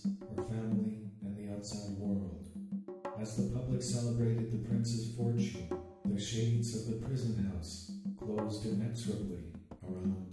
her family, and the outside world. As the public celebrated the prince's fortune, the shades of the prison house closed inexorably around